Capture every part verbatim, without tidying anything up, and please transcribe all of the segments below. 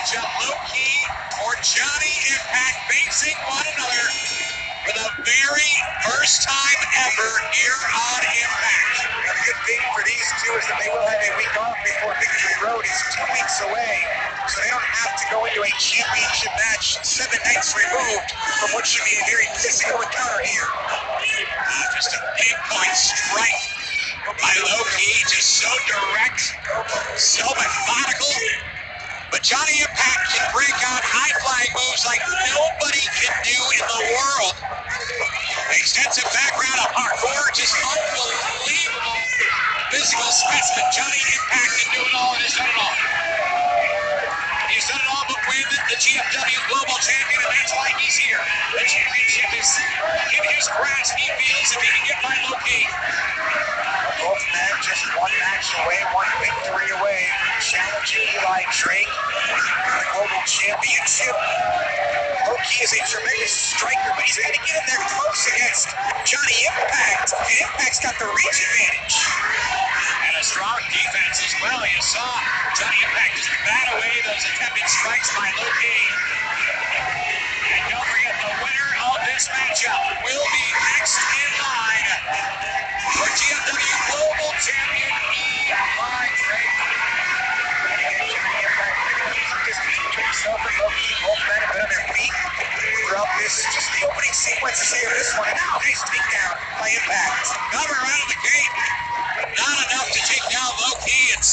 matchup, Low-Ki or Johnny Impact facing one another for the very first time ever here on Impact. The good thing for these two is that they will have a week off before Victory Road is two weeks away, so they don't have to go into a championship match seven nights removed from what should be a very physical encounter here. Uh, just a pinpoint strike by Low-Ki, just so direct, so methodical. But Johnny Impact can break out high-flying moves like nobody can do in the world. Extensive background of parkour, just unbelievable physical specimen. Johnny Impact can do it all and has done it all. He's done it all but win the G F W Global Champion, and that's why he's here. The championship is in his grasp. He feels if he can get by Low-Ki. Both men just one match away, one victory away from challenging Eli Drake for the Global Championship. Low-Ki is a tremendous striker, but he's got to get in there close against Johnny Impact, and Impact's got the reach advantage. And a strong defense as well. You saw Johnny Impact just bat away those attempted strikes by Low-Ki. And don't forget, the winner of this matchup will be next in line for G F W Global Champion Eli Drake. And again, Johnny Impact picking up some distance between himself and Low-Ki. Both men have been on their feet throughout this, just the opening sequences here of this one. And now, nice takedown by Impact. Cover out of the gate. Not enough to take down Low-Ki. It's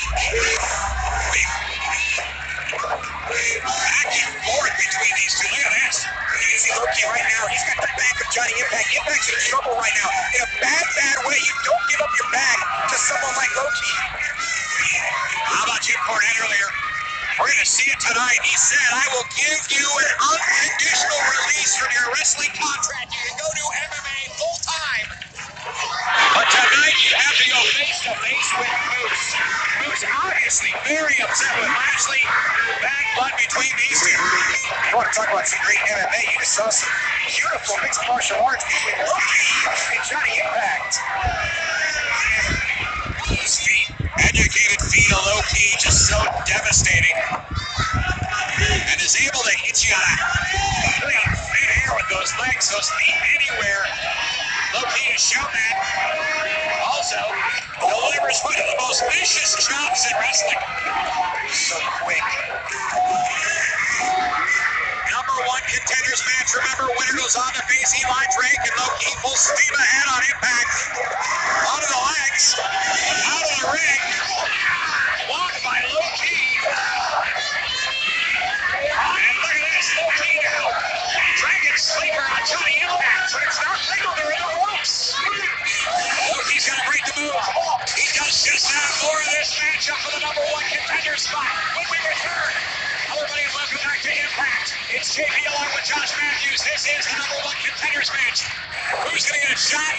back and forth between these two. Look at this. You can see Low-Ki right now. He's got the back of Johnny Impact. Impact's in trouble right now. In a bad, bad way. You don't give up your back to someone like Low-Ki. How about Jim Cornette earlier? We're going to see it tonight. He said, I will give you an unconditional release from your wrestling contract. You can go do M M A full time. But tonight you have to go face to face with Moose. Moose obviously very upset with Lashley. Bad blood between these two. You want to talk about some great M M A? You just saw some beautiful mixed martial arts between Low-Ki and Johnny Impact. His feet, educated feet of Low-Ki, just so devastating. And is able to hit you out of really thin air with those legs, those feet anywhere. Low-Ki has shown that. Also, delivers one of the most vicious chops in wrestling. So quick. Number one contenders match. Remember, winner goes on to face Eli Drake, and Low-Ki full steam ahead on Impact. Onto the legs. Out of the ring. Blocked by Low-Ki. And look at this. Low-Ki now. Dragon Sleeper on Johnny Impact, but it's not legal. They're in the ropes. Low-Ki's got to break the move. He does just that. More of this matchup for the number one contender spot. When we return, everybody, welcome back to Impact. It's J P along with Josh Matthews. This is the number one contenders match. Who's going to get a shot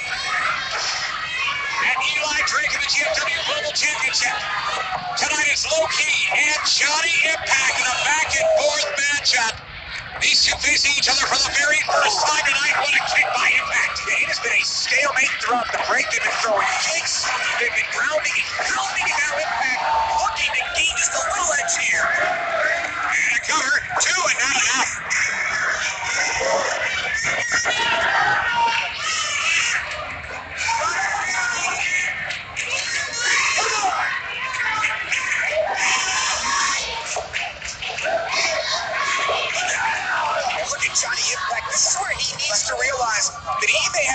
at Eli Drake in the G F W Global Championship? Tonight is Low-Ki and Johnny Impact in a back and forth matchup. These two facing each other for the very first time tonight. What a kick by Impact. It has been a stalemate throughout the break. They've been throwing kicks, they've been grounding and pounding, and now Impact looking to gain just a little edge here. And a cover, two and not enough. Look at Johnny Impact. This is where he needs to realize that he may